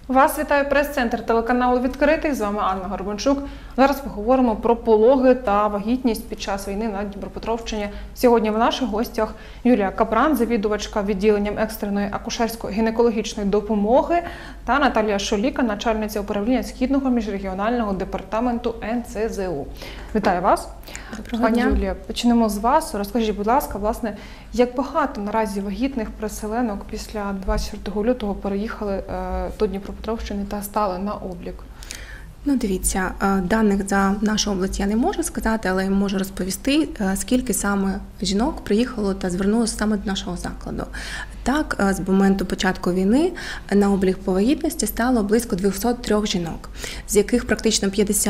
Вас вітає прес-центр телеканалу «Відкритий». З вами Анна Горбанчук. Зараз поговоримо про пологи та вагітність під час війни на Дніпропетровщині. Сьогодні в наших гостях Юлія Капран, завідувачка відділенням екстреної акушерсько-гінекологічної допомоги, та Наталія Шоліка, начальниця управління Східного міжрегіонального департаменту НСЗУ. Вітаю вас. Пані Юлія, почнемо з вас. Розкажіть, будь ласка, власне, як багато наразі вагітних переселенок після 24 лютого переїхали до Дніпропетровщини та стали на облік? Ну, дивіться, даних за нашу область я не можу сказати, але я можу розповісти, скільки саме жінок приїхало та звернулося саме до нашого закладу. Так, з моменту початку війни на облік по вагітності стало близько 203 жінок, з яких практично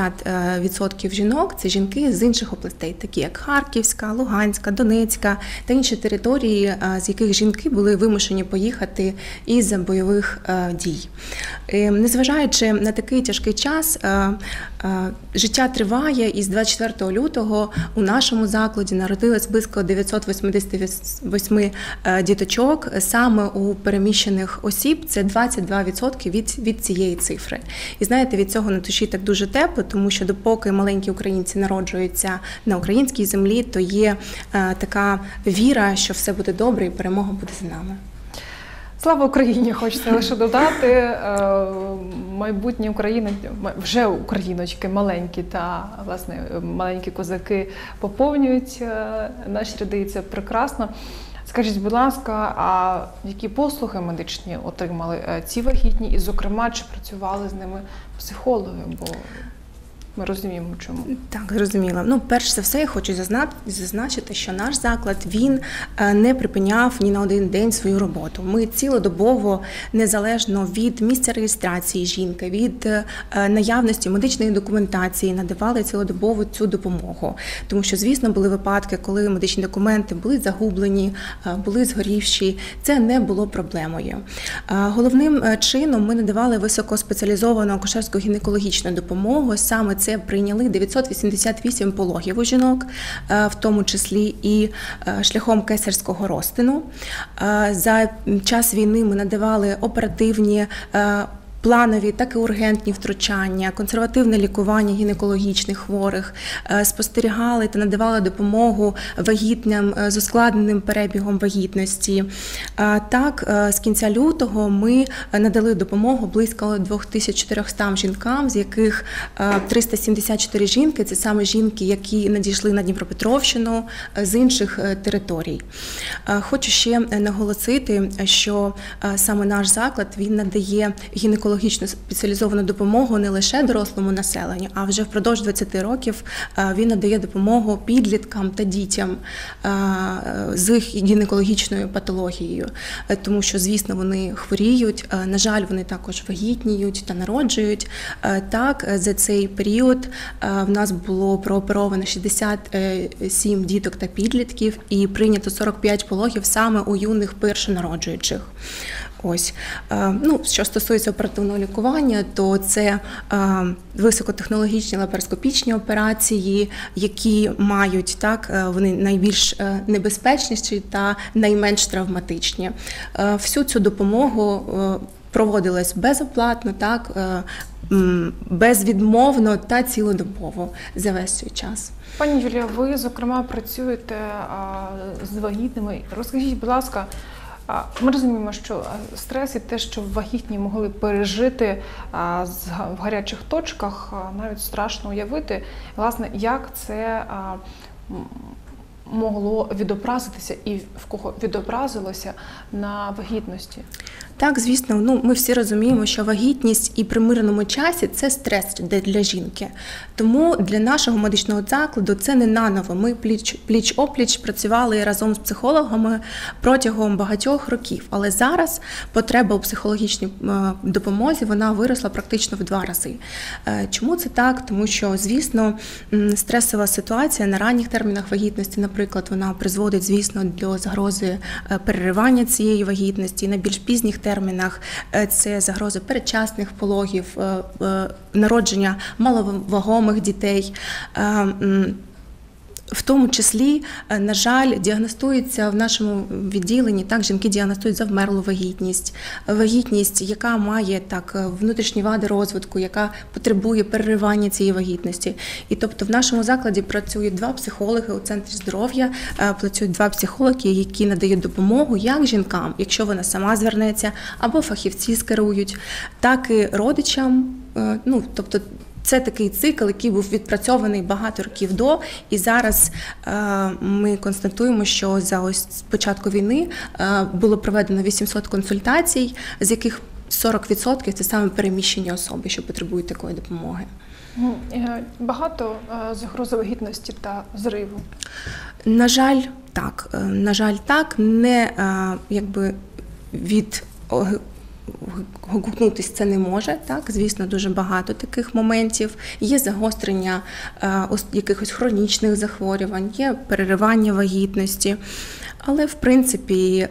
50% жінок – це жінки з інших областей, такі як Харківська, Луганська, Донецька та інші території, з яких жінки були вимушені поїхати із бойових дій. Незважаючи на такий тяжкий час, життя триває, і з 24 лютого у нашому закладі народилось близько 988 діточок. Саме у переміщених осіб це 22% від цієї цифри. І знаєте, від цього на душі так дуже тепло, тому що допоки маленькі українці народжуються на українській землі, то є така віра, що все буде добре і перемога буде за нами. Слава Україні, хочеться лише додати. Майбутні вже україночки маленькі та, власне, маленькі козаки поповнюють наші ряди, і це прекрасно. Скажіть, будь ласка, а які послуги медичні отримали ці вагітні і, зокрема, чи працювали з ними психологи? Бо ми розуміємо, чому. Так, зрозуміло. Ну, перш за все, я хочу зазначити, що наш заклад, він не припиняв ні на один день свою роботу. Ми цілодобово, незалежно від місця реєстрації жінки, від наявності медичної документації, надавали цілодобово цю допомогу. Тому що, звісно, були випадки, коли медичні документи були загублені, були згорівші. Це не було проблемою. Головним чином ми надавали високоспеціалізовану акушерсько-гінекологічну допомогу. Саме це прийняли 988 пологів у жінок, в тому числі і шляхом кесарського розтину. За час війни ми надавали оперативні, планові, так і ургентні втручання, консервативне лікування гінекологічних хворих, спостерігали та надавали допомогу вагітним з ускладненим перебігом вагітності. Так, з кінця лютого ми надали допомогу близько 2400 жінкам, з яких 374 жінки – це саме жінки, які надійшли на Дніпропетровщину з інших територій. Хочу ще наголосити, що саме наш заклад, він надає гінекологічну спеціалізовану допомогу не лише дорослому населенню, а вже впродовж 20 років він надає допомогу підліткам та дітям з гінекологічною патологією, тому що, звісно, вони хворіють, на жаль, вони також вагітніють та народжують. Так, за цей період в нас було прооперовано 67 діток та підлітків і прийнято 45 пологів саме у юних першонароджуючих. Ось. Ну, що стосується оперативного лікування, то це високотехнологічні лапароскопічні операції, які мають, так, вони найбільш небезпечніші та найменш травматичні. Всю цю допомогу проводилась безоплатно, так, безвідмовно та цілодобово за весь цей час. Пані Юлія, ви, зокрема, працюєте з вагітними. Розкажіть, будь ласка, ми розуміємо, що стрес і те, що вагітні могли пережити в гарячих точках, навіть страшно уявити, власне, як це могло відобразитися і в кого відобразилося на вагітності? Так, звісно, ну, ми всі розуміємо, що вагітність і при мирному часі – це стрес для жінки. Тому для нашого медичного закладу це не наново. Ми пліч-опліч працювали разом з психологами протягом багатьох років. Але зараз потреба у психологічній допомозі, вона виросла практично в 2 рази. Чому це так? Тому що, звісно, стресова ситуація на ранніх термінах вагітності, наприклад, вона призводить, звісно, до загрози переривання цієї вагітності. На більш пізніх термінах це загрози передчасних пологів, народження маловагомих дітей. В тому числі, на жаль, діагностується в нашому відділенні, так, жінки діагностують завмерлу вагітність, вагітність, яка має внутрішні вади розвитку, яка потребує переривання цієї вагітності. І тобто в нашому закладі працюють 2 психологи у центрі здоров'я, працюють 2 психологи, які надають допомогу як жінкам, якщо вона сама звернеться, або фахівці скерують, так і родичам, тобто це такий цикл, який був відпрацьований багато років до, і зараз ми констатуємо, що за ось початку війни було проведено 800 консультацій, з яких 40% – це саме переміщені особи, що потребують такої допомоги. Багато загрози вагітності та зриву? На жаль, так. На жаль, так. Не гукнутись це не може, так, звісно, дуже багато таких моментів. Є загострення якихось хронічних захворювань, є переривання вагітності, але, в принципі,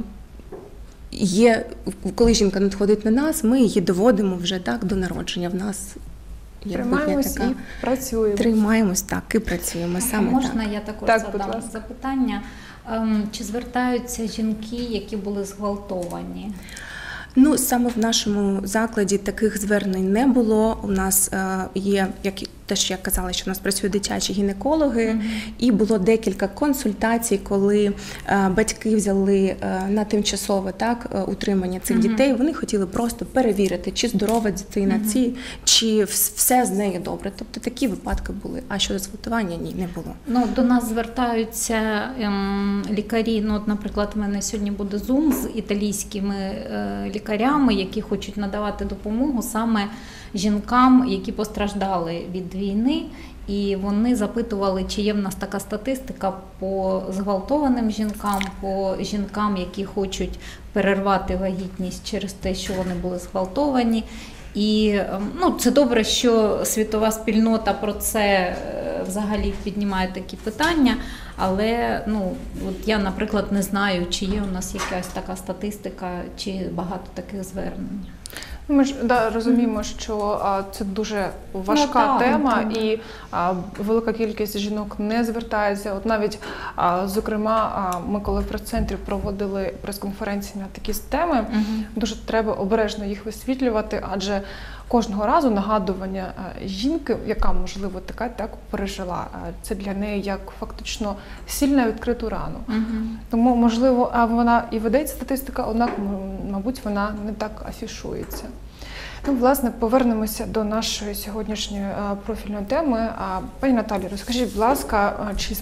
коли жінка надходить на нас, ми її доводимо вже так до народження. В нас тримаємось і працюємо. Тримаємось, так, і працюємо. Саме можна так. Я також задам запитання? Чи звертаються жінки, які були зґвалтовані? Саме в нашому закладі таких звернень не було. У нас є, як те, що я казала, що у нас працюють дитячі гінекологи, і було декілька консультацій, коли батьки взяли на тимчасове утримання цих дітей. Вони хотіли просто перевірити, чи здорова дитина, чи все з нею добре. Тобто такі випадки були. А щодо зґвалтування – ні, не було. До нас звертаються лікарі. Наприклад, в мене сьогодні буде Zoom з італійськими лікарями, які хочуть надавати допомогу саме жінкам, які постраждали від війни, і вони запитували, чи є в нас така статистика по зґвалтованим жінкам, по жінкам, які хочуть перервати вагітність через те, що вони були зґвалтовані. І це добре, що світова спільнота про це взагалі піднімає такі питання, але я, наприклад, не знаю, чи є у нас якась така статистика, чи багато таких звернень. Ми ж розуміємо, що це дуже важка тема, і велика кількість жінок не звертається. От навіть, зокрема, ми коли в прес-центрі проводили прес-конференції на такі теми, дуже треба обережно їх висвітлювати, адже кожного разу нагадування жінки, яка, можливо, так пережила, це для неї як фактично сіль на відкриту рану. Тому, можливо, вона і ведеться статистика, однак, мабуть, вона не так афішується. Власне, повернемося до нашої сьогоднішньої профільної теми. Пані Наталі, розкажіть, будь ласка, чи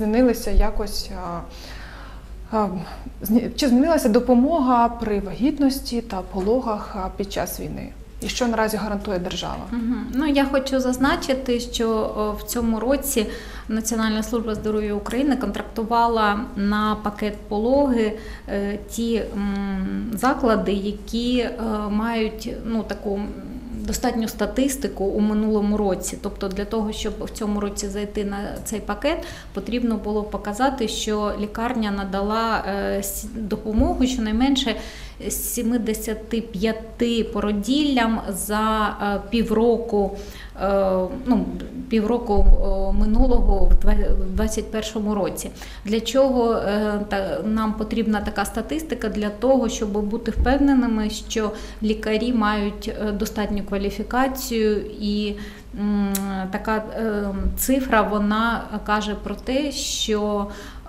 змінилася допомога при вагітності та пологах під час війни? І що наразі гарантує держава? Я хочу зазначити, що в цьому році Національна служба здоров'я України контрактувала на пакет пологи ті заклади, які мають таку достатню статистику у минулому році. Тобто для того, щоб в цьому році зайти на цей пакет, потрібно було показати, що лікарня надала допомогу щонайменше 75 породіллям за півроку минулого в 2021 році. Для чого нам потрібна така статистика? Для того, щоб бути впевненими, що лікарі мають достатню кваліфікацію, і така цифра, вона каже про те, що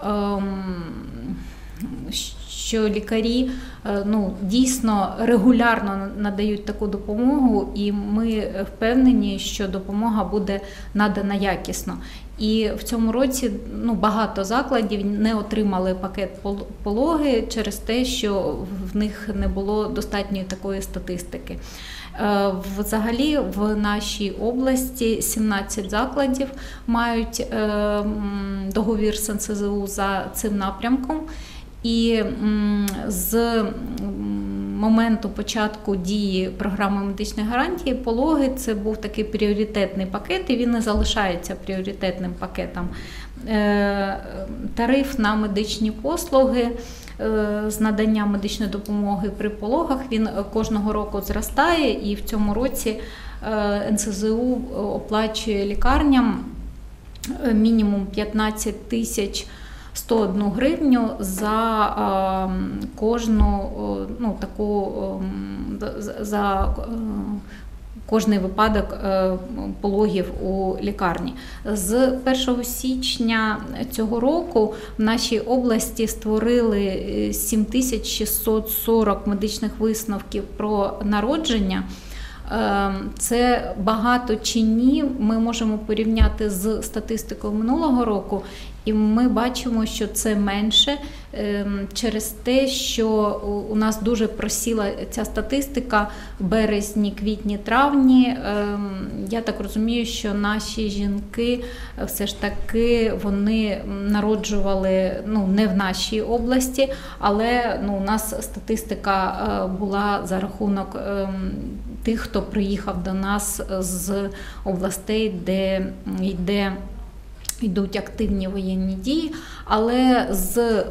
лікарі дійсно регулярно надають таку допомогу, і ми впевнені, що допомога буде надана якісно. І в цьому році багато закладів не отримали пакет пологи через те, що в них не було достатньої такої статистики. Взагалі в нашій області 17 закладів мають договір з НСЗУ за цим напрямком. І з моменту початку дії програми медичної гарантії пологи – це був такий пріоритетний пакет, і він і залишається пріоритетним пакетом. Тариф на медичні послуги з надання медичної допомоги при пологах, він кожного року зростає, і в цьому році НСЗУ оплачує лікарням мінімум 15 тисяч 101 гривню за кожну за кожний випадок пологів у лікарні. З 1 січня цього року в нашій області створили 7640 медичних висновків про народження. Це багато чи ні, ми можемо порівняти з статистикою минулого року, і ми бачимо, що це менше через те, що у нас дуже просіла ця статистика в березні, квітні, травні. Я так розумію, що наші жінки все ж таки вони народжували не в нашій області, але у нас статистика була за рахунок тих, хто приїхав до нас з областей, де йдуть активні воєнні дії, але з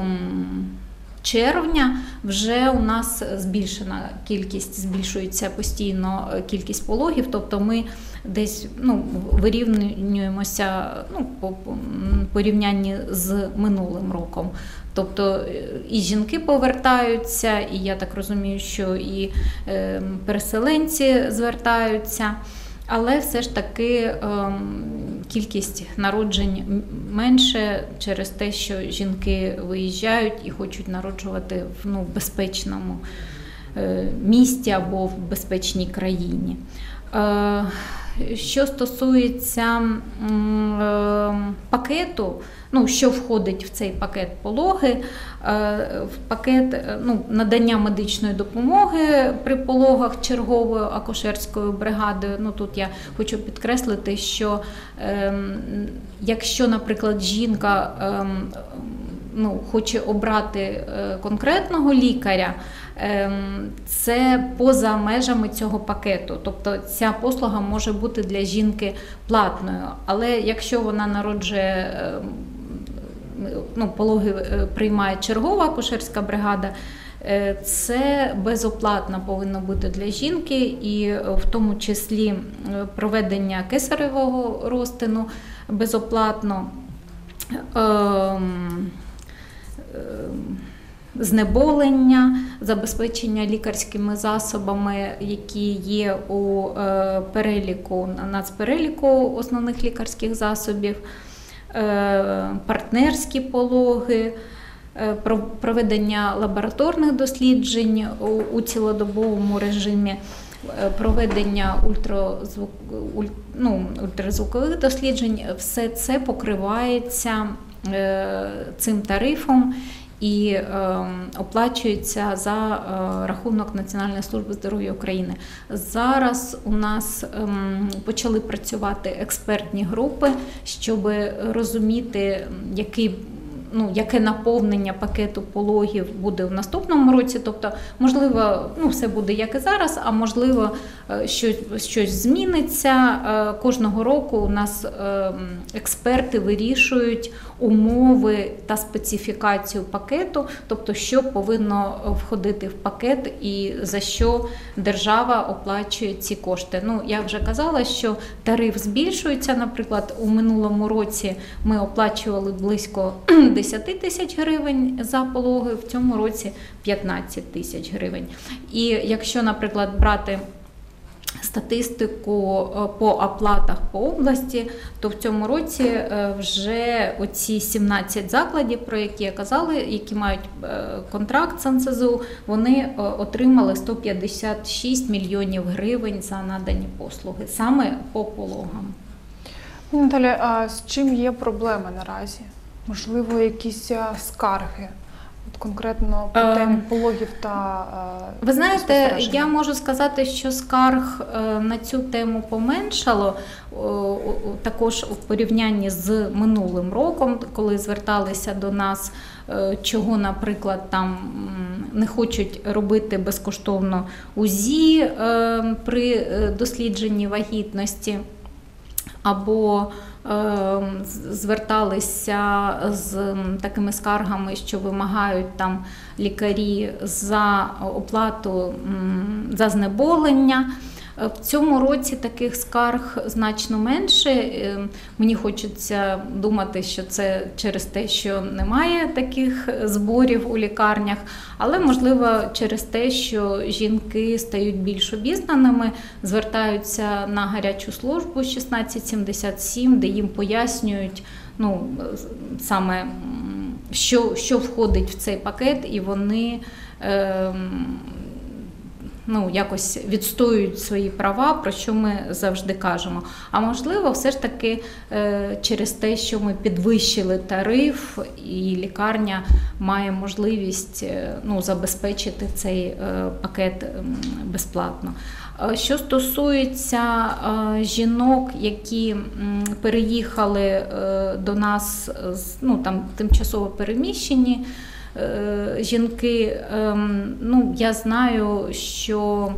червня вже у нас збільшується постійно кількість пологів, тобто ми десь вирівнюємося по порівнянні з минулим роком. Тобто і жінки повертаються, і я так розумію, що і переселенці звертаються, але все ж таки кількість народжень менше через те, що жінки виїжджають і хочуть народжувати в безпечному місті або в безпечній країні. Що стосується пакету, що входить в цей пакет пологи, в пакет надання медичної допомоги при пологах черговою акушерською бригадою. Тут я хочу підкреслити, що якщо, наприклад, жінка хоче обрати конкретного лікаря, це поза межами цього пакету. Тобто ця послуга може бути для жінки платною. Але якщо вона народжує, пологи приймає чергова акушерська бригада, це безоплатно повинно бути для жінки, і в тому числі проведення кесаревого розтину безоплатно, знеболення, забезпечення лікарськими засобами, які є у нацпереліку основних лікарських засобів, партнерські пологи, проведення лабораторних досліджень у цілодобовому режимі, проведення ультразвукових досліджень. Все це покривається цим тарифом і оплачується за рахунок Національної служби здоров'я України. Зараз у нас почали працювати експертні групи, щоб розуміти, яке наповнення пакету пологів буде в наступному році. Тобто, можливо, все буде як і зараз, а можливо, щось зміниться. Кожного року у нас експерти вирішують умови та специфікацію пакету, тобто, що повинно входити в пакет і за що держава оплачує ці кошти. Я вже казала, що тариф збільшується. Наприклад, у минулому році ми оплачували близько 10 тисяч гривень за пологи, в цьому році 15 тисяч гривень. І якщо, наприклад, брати статистику по оплатах по області, то в цьому році вже оці 17 закладів, про які я казала, які мають контракт з НСЗУ, вони отримали 156 мільйонів гривень за надані послуги, саме по пологам. Наталя, а з чим є проблеми наразі? Можливо, якісь скарги? Конкретно по темі пологів та ви знаєте, я можу сказати, що скарг на цю тему поменшало, також у порівнянні з минулим роком, коли зверталися до нас, чого, наприклад, там не хочуть робити безкоштовно УЗІ при дослідженні вагітності, або зверталися з такими скаргами, що вимагають там лікарі за оплату за знеболення. В цьому році таких скарг значно менше. Мені хочеться думати, що це через те, що немає таких зборів у лікарнях, але, можливо, через те, що жінки стають більш обізнаними, звертаються на гарячу службу 1677, де їм пояснюють, саме, що входить в цей пакет, і вони якось відстоюють свої права, про що ми завжди кажемо. А можливо, все ж таки через те, що ми підвищили тариф, і лікарня має можливість забезпечити цей пакет безплатно. Що стосується жінок, які переїхали до нас, там тимчасово переміщені жінки, я знаю, що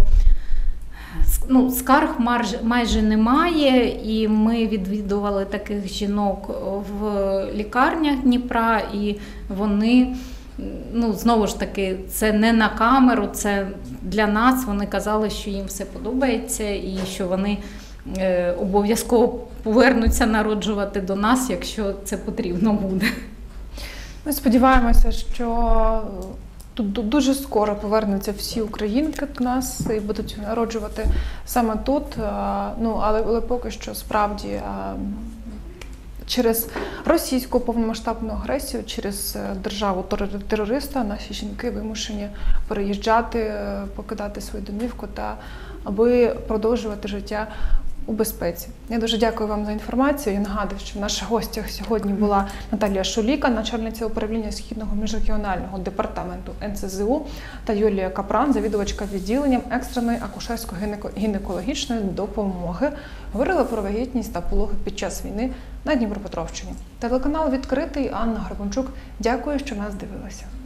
скарг майже немає, і ми відвідували таких жінок в лікарнях Дніпра, і вони, знову ж таки, це не на камеру, це для нас, вони казали, що їм все подобається і що вони обов'язково повернуться народжувати до нас, якщо це потрібно буде. Ми сподіваємося, що тут дуже скоро повернуться всі українки до нас і будуть народжувати саме тут. Але поки що справді через російську повномасштабну агресію, через державу-терориста наші жінки вимушені переїжджати, покидати свою домівку, аби продовжувати життя у безпеці. Я дуже дякую вам за інформацію. Я нагадую, що в наших гостях сьогодні була Наталія Шуліка, начальниця управління Східного міжрегіонального департаменту НСЗУ, та Юлія Капран, завідувачка відділенням екстреної акушерсько-гінекологічної допомоги. Говорили про вагітність та пологи під час війни на Дніпропетровщині. Телеканал «Відкритий», Анна Горбунчук. Дякую, що нас дивилися.